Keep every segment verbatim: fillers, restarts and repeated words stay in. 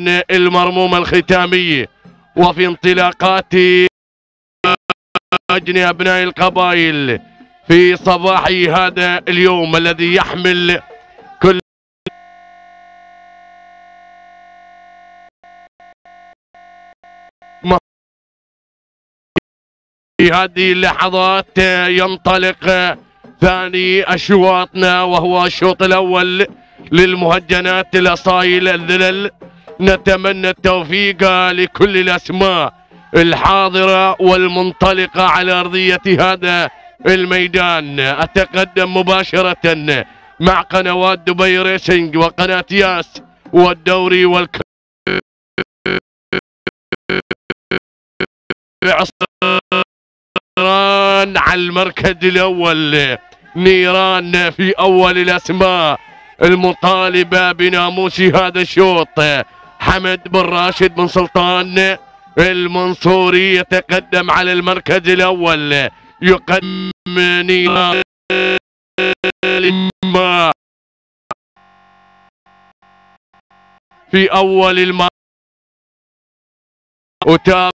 المرموم الختامي. وفي انطلاقات أجني أبناء القبائل في صباح هذا اليوم الذي يحمل كل في هذه اللحظات ينطلق ثاني أشواطنا، وهو الشوط الأول للمهجنات الأصايل الذلل. نتمنى التوفيق لكل الأسماء الحاضرة والمنطلقة على أرضية هذا الميدان. أتقدم مباشرة مع قنوات دبي ريسنج وقناة ياس والدوري والك نيران على المركز الأول. نيران في أول الأسماء المطالبة بناموس هذا الشوط. حمد بن راشد بن سلطان المنصوري يتقدم على المركز الأول. يقدم نيران في أول الم وتابع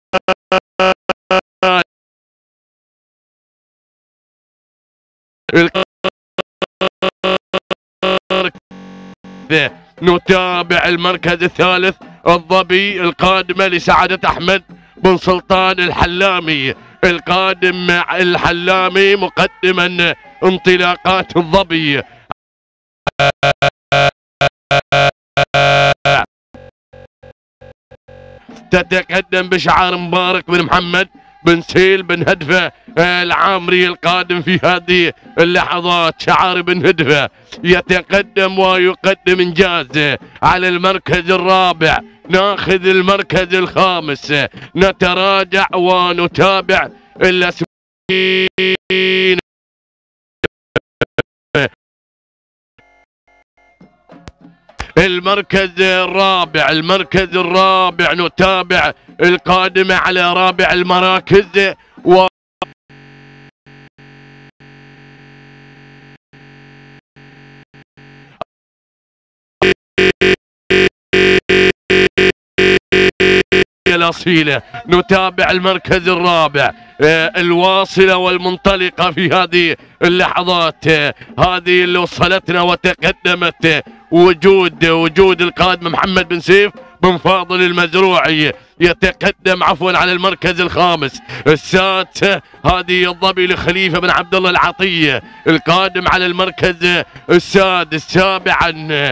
نتابع المركز الثالث الظبي القادمة لسعادة أحمد بن سلطان الحلامي. القادم الحلامي مقدما انطلاقات الظبي. تتقدم بشعار مبارك بن محمد بن سيل بن هدفة العامري القادم في هذه اللحظات. شعار بن هدفة يتقدم ويقدم انجاز على المركز الرابع. ناخذ المركز الخامس. نتراجع ونتابع الاسمين. المركز الرابع المركز الرابع نتابع القادمة على رابع المراكز. و الأصيلة. نتابع المركز الرابع الواصلة والمنطلقة في هذه اللحظات، هذه اللي وصلتنا وتقدمت. وجود وجود القادم محمد بن سيف بن فاضل المزروعي يتقدم عفوا على المركز الخامس. السادس هذه الظبي لخليفة بن عبد الله العطية القادم على المركز السادس. سابعا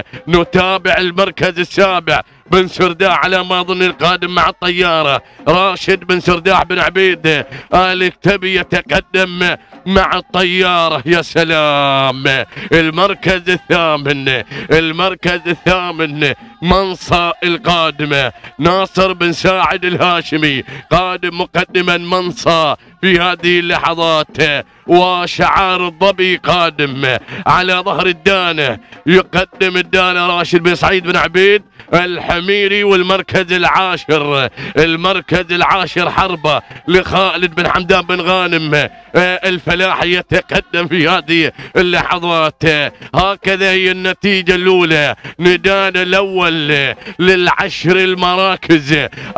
نتابع المركز السابع بن سرداح على ما اظن القادم مع الطيارة راشد بن سرداح بن عبيد آل كتبي يتقدم مع الطيارة. يا سلام. المركز الثامن المركز الثامن منصة القادمة ناصر بن ساعد الهاشمي قادم مقدما منصة في هذه اللحظات. وشعار الظبي قادم على ظهر الدانة. يقدم الدانة راشد بن سعيد بن عبيد الحميري. والمركز العاشر المركز العاشر حربة لخالد بن حمدان بن غانم الفلاحي يتقدم في هذه اللحظات. هكذا هي النتيجة الأولى. ندانا الأول للعشر المراكز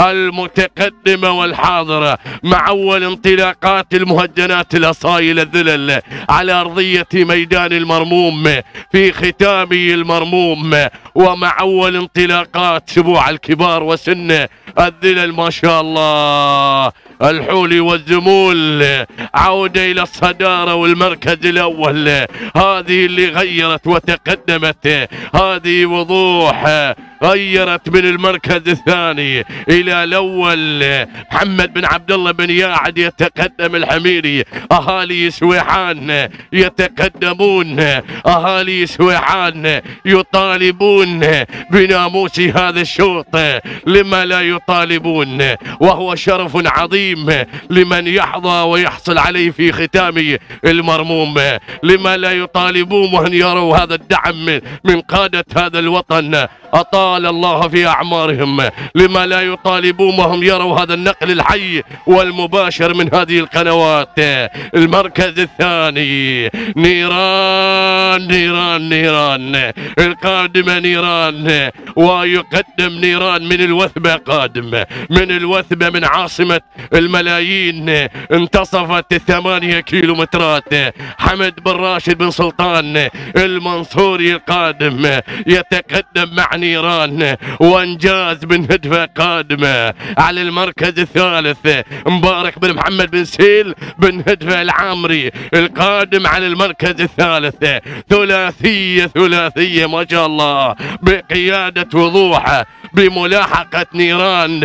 المتقدمة والحاضرة مع أول انطلاقات المهجنات الأصايل الذلل على أرضية ميدان المرموم في ختام المرموم. ومع أول انطلاقات سبوع الكبار وسن الذلل ما شاء الله الحولي والزمول عودة إلى الصدارة والمركز الأول. هذه اللي غيرت وتقدمت. هذه وضوح غيرت من المركز الثاني إلى الأول. محمد بن عبد الله بن ياعد يتقدم الحميري. أهالي سويحان يتقدمون. أهالي سويحان يطالبون بناموس هذا الشوط. لما لا يطالبون وهو شرف عظيم لمن يحظى ويحصل عليه في ختام المرموم. لما لا يطالبون وأن يروا هذا الدعم من قادة هذا الوطن أطال الله في أعمارهم لما لا يطالبون وهم يروا هذا النقل الحي والمباشر من هذه القنوات. المركز الثاني نيران نيران نيران القادمة نيران، ويقدم نيران من الوثبة، قادم من الوثبة من عاصمة الملايين، انتصفت الثمانية كيلومترات. حمد بن راشد بن سلطان المنصوري القادم يتقدم مع نيران، وانجاز بن هدفة قادمة على المركز الثالث. مبارك بن محمد بن سيل بن هدفة العامري القادم على المركز الثالث. ثلاثية ثلاثية ما شاء الله بقيادة وضوح بملاحقة نيران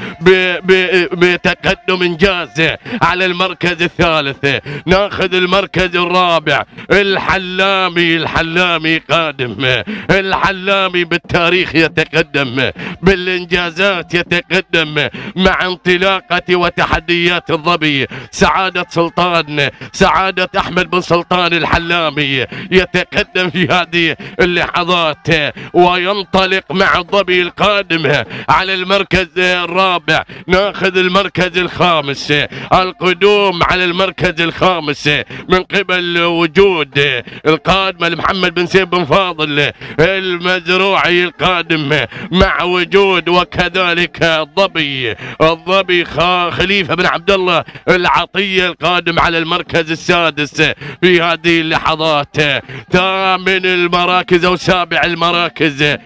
بتقدم انجاز على المركز الثالث. ناخذ المركز الرابع الحلامي، الحلامي قادم، الحلامي بالتاريخ يتقدم، بالانجازات يتقدم، مع انطلاقة وتحديات الظبي. سعادة سلطان، سعادة احمد بن سلطان الحلامي يتقدم في هذه اللحظات وينطلق مع الظبي القادم على المركز الرابع. ناخذ المركز الخامس، القدوم على المركز الخامس من قبل وجود القادمة لمحمد بن سيف بن فاضل المزروعي القادم مع وجود، وكذلك الظبي الظبي خليفة بن عبد الله العطية القادم على المركز السادس في هذه اللحظات. ثامن المراكز او سابع المراكز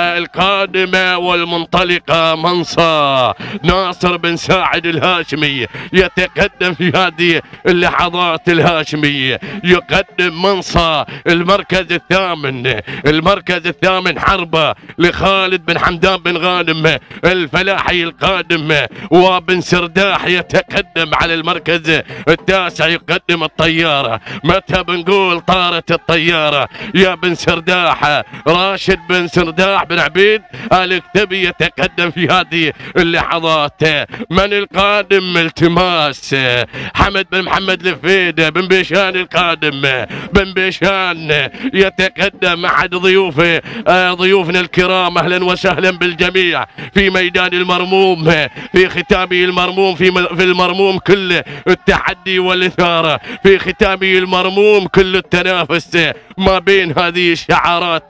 القادمة والمنطلقة منصة ناصر بن ساعد الهاشمي يتقدم في هذه اللحظات. الهاشمي يقدم منصة. المركز الثامن، المركز الثامن حربة لخالد بن حمدان بن غانم الفلاحي القادم، وبن سرداح يتقدم على المركز التاسع يقدم الطيارة. متى بنقول طارت الطيارة يا بن سرداح؟ راشد بن سرداح بن عبيد الكتبي يتقدم في هذه اللحظات. من القادم؟ التماس حمد بن محمد لفيدة بن بيشان القادم. بن بيشان يتقدم احد ضيوفه ضيوفنا الكرام. اهلا وسهلا بالجميع في ميدان المرموم، في ختامه المرموم، في في المرموم كل التحدي والاثاره، في ختامه المرموم كل التنافس ما بين هذه الشعارات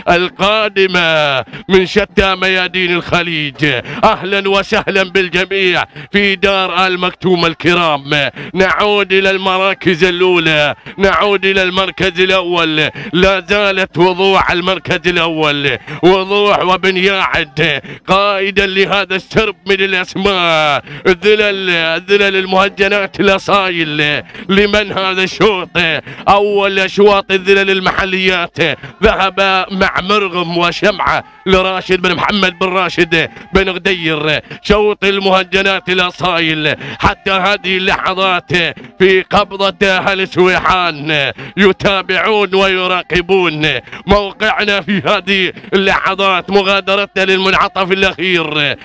القادمه من شتى ميادين الخليج. اهلا وسهلا بالجميع في دار آل مكتوم الكرام. نعود الى المراكز الاولى، نعود الى المركز الاول. لا زالت وضوح المركز الاول، وضوح وبن ياعد قائدا لهذا السرب من الاسماء. الذلل الذلل المهجنات الاصايل. لمن هذا الشوط؟ اول اشواط الذلل المحليات ذهب مع مرغم وشمعه لراشد بن محمد بن راشد بن غدير. شوط المهجنات الاصايل حتى هذه اللحظات في قبضة اهل سويحان يتابعون ويراقبون موقعنا في هذه اللحظات. مغادرتنا للمنعطف الاخير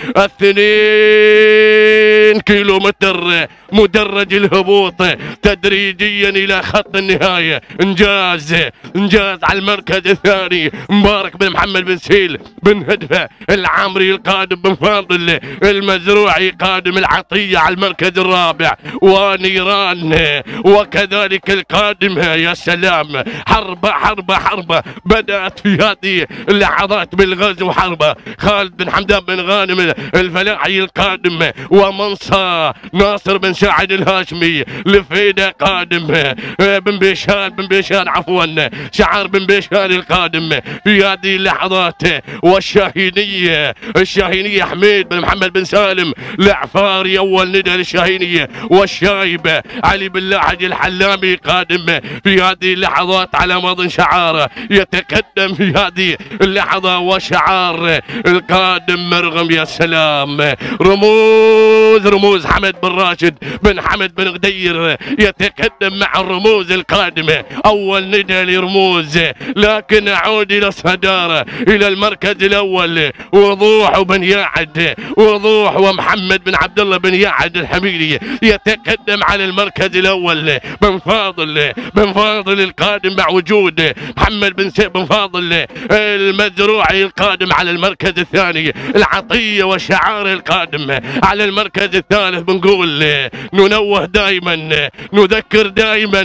اثنين كيلو متر مدرج الهبوط تدريجيا الى خط النهايه. انجاز انجاز على المركز الثاني. مبارك بن محمد بن سيل بن هدفه العامري القادم بن فاضل المزروعي قادم العطيه على المركز الرابع. ونيران وكذلك القادم. يا سلام، حربه حربه حربه بدات في هذه اللحظات بالغزو. حربه خالد بن حمدان بن غانم الفلاحي القادم، ومنصة ناصر بن سعد الهاشمي لفيدة قادم. بن بيشان بن بيشان عفوا شعار بن بيشان القادم في هذه اللحظات. والشاهينية الشاهينية حميد بن محمد بن سالم العفاري اول ندى للشاهينية. والشايبة علي بن لاحج الحلامي قادم في هذه اللحظات على ماضي شعاره يتقدم في هذه اللحظة. وشعار القادم مرغم. يا سلام، رموز رموز حمد بن راشد بن حمد بن غدير يتقدم مع الرموز القادمة. اول ندى رموز، لكن أعود إلى الصدارة إلى المركز الأول وضوح وبن يعد، وضوح ومحمد بن عبد الله بن يعد الحميدي يتقدم على المركز الأول. بن فاضل بن فاضل القادم مع وجود محمد بن سيف بن فاضل المزروعي القادم على المركز الثاني. العطية وشعار القادم على المركز الثالث. بنقول ننوه دائما نذكر دائما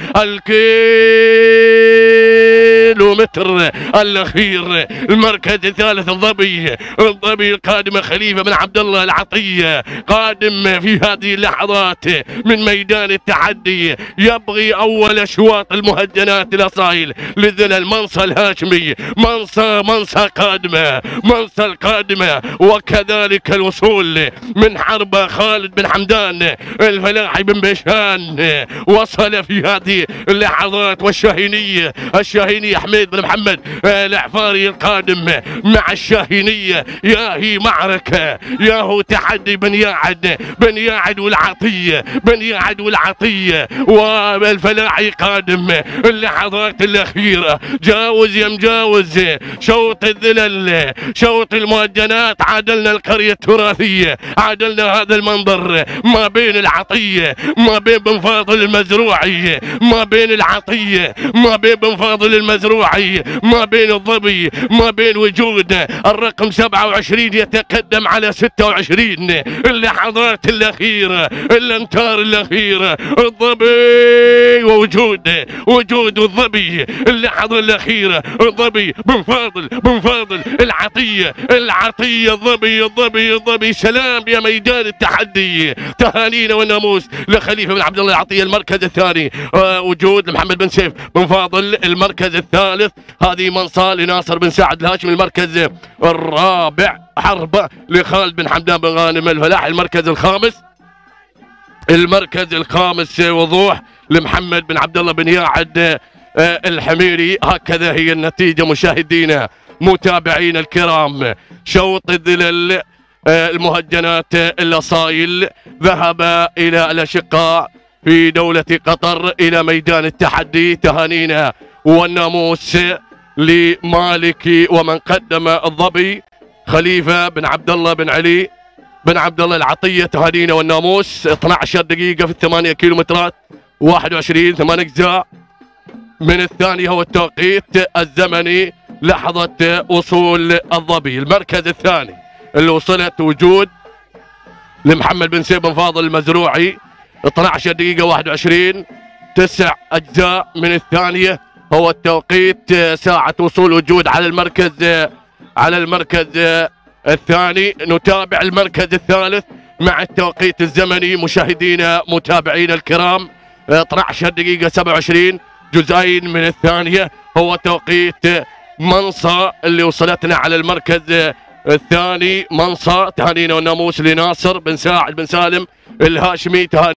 الكيلومتر الأخير المركز الثالث الظبي الظبي القادم خليفة بن عبد الله العطية قادم في هذه اللحظات من ميدان التحدي يبغي أول أشواط المهجنات الأصايل لذل المنصة الهاشمي. منصة منصة قادمة منصة القادمة وكذلك الوصول من حرب خالد بن حمدان الفلاحي بن بيشان وصل في هذه اللحظات. والشاهينية الشاهينية حميد بن محمد العفاري القادم مع الشاهينية. يا هي معركة يا هو تحدي بن يعد بن يعد والعطية بن يعد والعطية والفلاحي قادم اللحظات الأخيرة. جاوز يا مجاوز شوط الذلل شوط المهجنات. عادلنا القرية التراثية عادلنا هذا المنظر ما بين العطية ما بين بن فاضل المزروعي ما بين العطية ما بين بن فاضل المزروعي ما بين الظبي ما بين وجود الرقم سبعة وعشرين يتقدم على ستة وعشرين. اللحظات الأخيرة الأمتار الأخيرة الظبي ووجود وجود الظبي اللحظة الأخيرة. الظبي بن فاضل بن فاضل العطية العطية الظبي الظبي الظبي. سلام يا ميدان التحدي. تهانينا والناموس لخليفة بن عبد الله العطية المركز الثاني. آه وجود محمد بن سيف بن فاضل المركز الثالث. هذه منصة لناصر بن سعد الهاشمي المركز الرابع. حرب لخالد بن حمدان بن غانم الفلاحي المركز الخامس. المركز الخامس وضوح لمحمد بن عبد الله بن يعد الحميري. هكذا هي النتيجة مشاهدينا متابعين الكرام. شوط الذلل المهجنات الأصايل ذهب إلى الأشقاء في دولة قطر إلى ميدان التحدي. تهانينا والناموس لمالك ومن قدم الظبي خليفة بن عبد الله بن علي بن عبد الله العطية. تهانينا والناموس. اثنتي عشرة دقيقة في الثمانية كيلومترات واحد وعشرين ثمان أجزاء من الثانية هو التوقيت الزمني لحظة وصول الظبي. المركز الثاني اللي وصلت وجود لمحمد بن سيف بن فاضل المزروعي اثنتي عشرة دقيقة واحد وعشرين تسع أجزاء من الثانية هو التوقيت. ساعة وصول وجود على المركز على المركز الثاني. نتابع المركز الثالث مع التوقيت الزمني مشاهدينا متابعينا الكرام. اثنتي عشرة دقيقة سبعة وعشرين جزئين من الثانية هو توقيت منصة اللي وصلتنا على المركز الثاني. منصة. تهانينا والناموس لناصر بن ساعد بن سالم الهاشمي.